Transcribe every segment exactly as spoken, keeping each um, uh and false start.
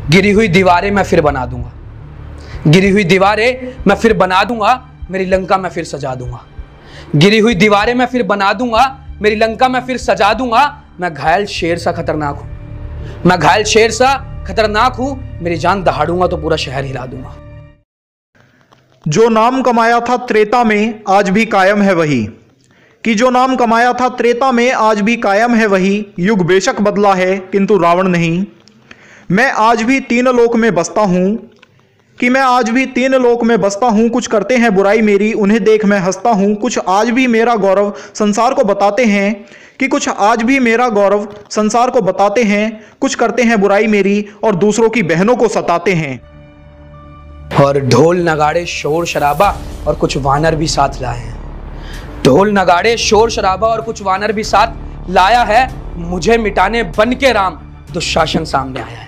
गिरी हुई दीवारें मैं फिर बना दूंगा, गिरी हुई दीवारें मैं फिर बना दूंगा, मेरी लंका मैं फिर सजा दूंगा। गिरी हुई दीवारें मैं फिर बना दूंगा, मेरी लंका मैं फिर सजा दूंगा। मैं घायल शेर सा खतरनाक हूं, मैं घायल शेर सा खतरनाक हूं, मेरी जान दहाड़ूंगा तो पूरा शहर हिला दूंगा। जो नाम कमाया था त्रेता में आज भी कायम है वही, कि जो नाम कमाया था त्रेता में आज भी कायम है वही। युग बेशक बदला है किंतु रावण नहीं। मैं आज भी तीन लोक में बसता हूं, कि मैं आज भी तीन लोक में बसता हूं। कुछ करते हैं बुराई मेरी, उन्हें देख मैं हंसता हूं। कुछ आज भी मेरा गौरव संसार को बताते हैं, कि कुछ आज भी मेरा गौरव संसार को बताते हैं। कुछ करते हैं बुराई मेरी और दूसरों की बहनों को सताते हैं। और ढोल नगाड़े शोर शराबा और कुछ वानर भी साथ लाए हैं। ढोल नगाड़े शोर शराबा और कुछ वानर भी साथ लाया है। मुझे मिटाने बन के राम दुशासन सामने आया है।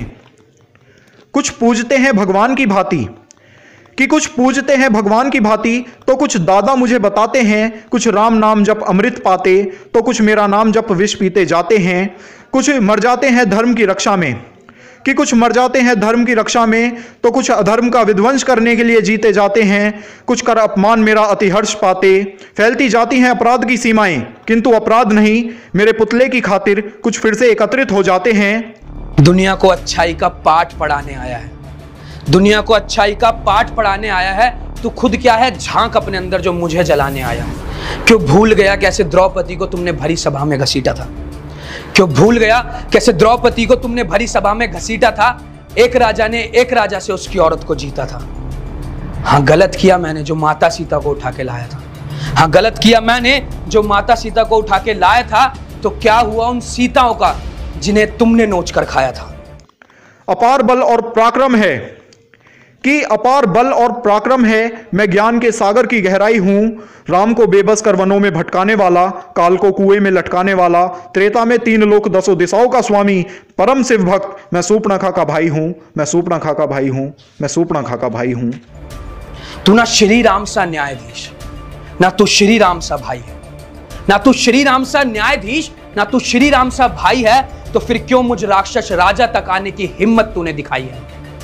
कुछ पूजते हैं भगवान की भांति, कि कुछ पूजते हैं भगवान की भांति। तो कुछ दादा मुझे बताते हैं, कुछ राम नाम जप अमृत पाते। तो कुछ मेरा नाम जप विष पीते जाते हैं। कुछ मर जाते हैं धर्म की रक्षा में, कि कुछ मर जाते हैं धर्म की रक्षा में। तो कुछ अधर्म का विध्वंस करने के लिए जीते जाते हैं। कुछ कर अपमान मेरा अतिहर्ष पाते। फैलती जाती हैं अपराध की सीमाएं, किंतु अपराध नहीं मेरे पुतले की खातिर कुछ फिर से एकत्रित हो जाते हैं। दुनिया को अच्छाई का पाठ पढ़ाने आया है, दुनिया को अच्छाई का पाठ पढ़ाने आया है। तू खुद क्या है झांक अपने अंदर जो मुझे जलाने आया है। क्यों भूल गया कैसे द्रौपदी को तुमने भरी सभा में घसीटा था? क्यों भूल गया कैसे द्रौपदी को तुमने भरी सभा में घसीटा था? एक राजा ने एक राजा से उसकी औरत को जीता था। हाँ गलत किया मैंने जो माता सीता को उठा के लाया था। हाँ गलत किया मैंने जो माता सीता को उठा के लाया था। तो क्या हुआ उन सीताओं का जिन्हें तुमने नोच कर खाया था? अपार बल और पराक्रम है, कि अपार बल और पराक्रम है। मैं ज्ञान के सागर की गहराई हूं। राम को बेबस कर वनों में भटकाने वाला, काल को कुएं में लटकाने वाला। त्रेता में तीन लोक दसों दिशाओं का स्वामी, परम शिव भक्त। मैं सूर्पणखा का भाई हूं, मैं सूर्पणखा का भाई हूं, मैं सूर्पणखा का भाई हूं। तू ना श्री राम सा न्यायाधीश, ना तू श्री राम सा भाई है, ना तू श्री राम सा न्यायाधीश, ना तू श्री राम सा भाई है। तो फिर क्यों मुझ राक्षस राजा तक आने की हिम्मत तूने दिखाई है?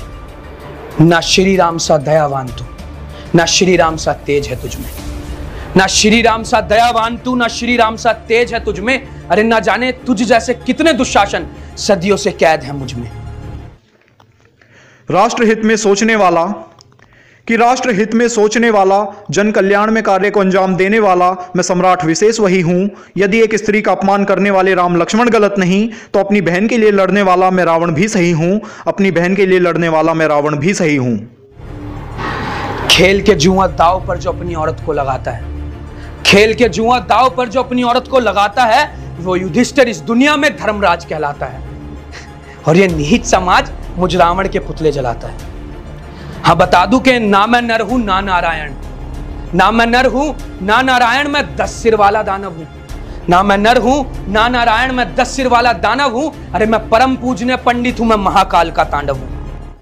ना श्री राम सा दयावान तू, ना श्री राम सा तेज है तुझमें। ना श्री राम सा दयावान तू, ना श्री राम सा तेज है तुझमें। अरे ना जाने तुझ जैसे कितने दुशासन सदियों से कैद है मुझमें। राष्ट्रहित में सोचने वाला, कि राष्ट्र हित में सोचने वाला, जन कल्याण में कार्य को अंजाम देने वाला। मैं सम्राट विशेष वही हूं। यदि एक स्त्री का अपमान करने वाले राम लक्ष्मण गलत नहीं, तो अपनी बहन के लिए लड़ने वाला मैं रावण भी सही हूं। अपनी बहन के लिए लड़ने वाला मैं रावण भी सही हूं। खेल के जुआ दाव पर जो अपनी औरत को लगाता है, खेल के जुआ दाव पर जो अपनी औरत को लगाता है, वो युधिष्ठिर इस दुनिया में धर्मराज कहलाता है। और ये नीच समाज मुझ रावण के पुतले जलाता है। हाँ बता दूं कि ना मैं नर हूं ना नारायण, ना मैं नर हूं ना नारायण, मैं दस सिर वाला दानव हूं। ना मैं नर हूं ना नारायण, मैं दस सिर वाला दानव हूं। अरे मैं परम पूजनीय पंडित हूं, मैं महाकाल का तांडव हूं।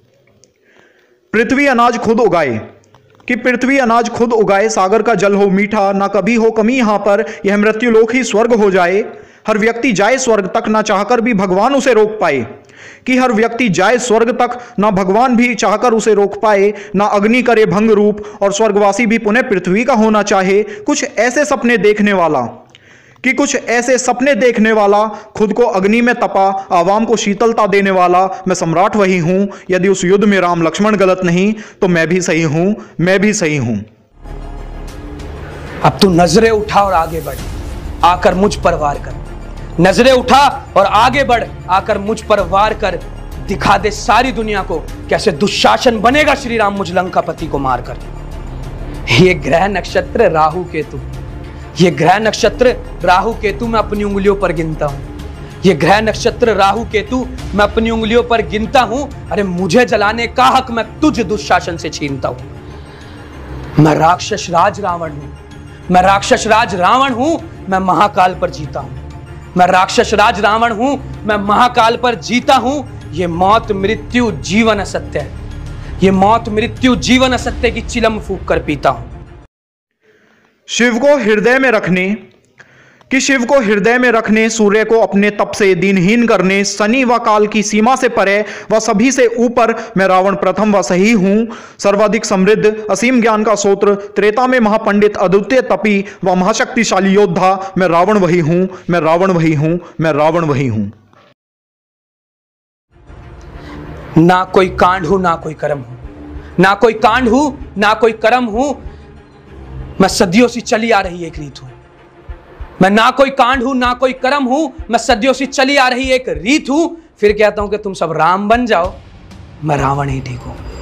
पृथ्वी अनाज खुद उगाए, कि पृथ्वी अनाज खुद उगाए। सागर का जल हो मीठा, ना कभी हो कमी यहां पर। यह मृत्यु लोक ही स्वर्ग हो जाए। हर व्यक्ति जाए स्वर्ग तक, ना चाहकर भी भगवान उसे रोक पाए। कि हर व्यक्ति जाए स्वर्ग तक, ना भगवान भी चाहकर उसे रोक पाए। ना अग्नि करे भंग रूप, और स्वर्गवासी भी पुनः पृथ्वी का होना चाहे। कुछ ऐसे सपने देखने वाला, कि कुछ ऐसे सपने देखने वाला। खुद को अग्नि में तपा, आवाम को शीतलता देने वाला। मैं सम्राट वही हूं। यदि उस युद्ध में राम लक्ष्मण गलत नहीं, तो मैं भी सही हूं, मैं भी सही हूं। अब तू नजरें उठा और आगे बढ़, आकर मुझ पर वार कर। नजरें उठा और आगे बढ़, आकर मुझ पर वार कर। दिखा दे सारी दुनिया को कैसे दुशासन बनेगा श्री राम मुझ लंकापति को मारकर। ये ग्रह नक्षत्र राहु केतु, ये ग्रह नक्षत्र राहु केतु मैं अपनी उंगलियों पर गिनता हूं। ये ग्रह नक्षत्र राहु केतु मैं अपनी उंगलियों पर गिनता हूं। अरे मुझे जलाने का हक मैं तुझ दुशासन से छीनता हूं। मैं राक्षस राज रावण हूं, मैं राक्षस राज रावण हूं। मैं महाकाल पर जीता हूं, मैं राक्षस राज रावण हूं। मैं महाकाल पर जीता हूं। ये मौत मृत्यु जीवन असत्य है, ये मौत मृत्यु जीवन असत्य की चिलम फूंक कर पीता हूं। शिव को हृदय में रखने, कि शिव को हृदय में रखने, सूर्य को अपने तप से दीनहीन करने, शनि व काल की सीमा से परे व सभी से ऊपर मैं रावण प्रथम व सही हूं। सर्वाधिक समृद्ध, असीम ज्ञान का सूत्र, त्रेता में महापंडित, अद्वितीय तपी व महाशक्तिशाली योद्धा, मैं रावण वही हूं, मैं रावण वही हूं, मैं रावण वही हूं। ना कोई कांड हूं, ना कोई कर्म हूं, ना कोई कांड हूं, ना कोई कर्म हूं, मैं सदियों से चली आ रही एक रीत हूं। मैं ना कोई कांड हूं, ना कोई कर्म हूं, मैं सदियों से चली आ रही एक रीत हूं। फिर कहता हूं कि तुम सब राम बन जाओ, मैं रावण ही ठीक हूं।